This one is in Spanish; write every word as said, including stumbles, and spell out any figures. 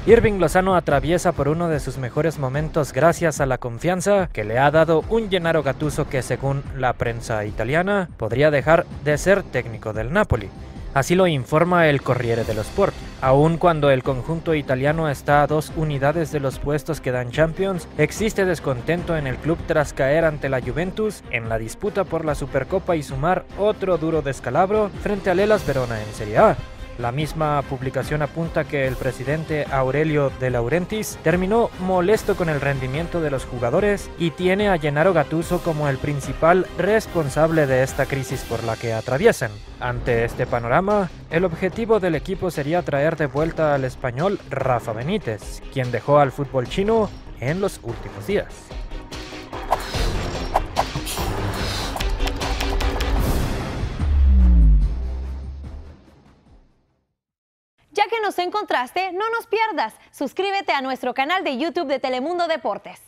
Irving Lozano atraviesa por uno de sus mejores momentos gracias a la confianza que le ha dado un Gennaro Gattuso que, según la prensa italiana, podría dejar de ser técnico del Napoli. Así lo informa el Corriere dello Sport. Aun cuando el conjunto italiano está a dos unidades de los puestos que dan Champions, existe descontento en el club tras caer ante la Juventus en la disputa por la Supercopa y sumar otro duro descalabro frente al Hellas Verona en Serie A. La misma publicación apunta que el presidente Aurelio De Laurentiis terminó molesto con el rendimiento de los jugadores y tiene a Gennaro Gattuso como el principal responsable de esta crisis por la que atraviesan. Ante este panorama, el objetivo del equipo sería traer de vuelta al español Rafa Benítez, quien dejó al fútbol chino en los últimos días. Ya que nos encontraste, no nos pierdas. Suscríbete a nuestro canal de YouTube de Telemundo Deportes.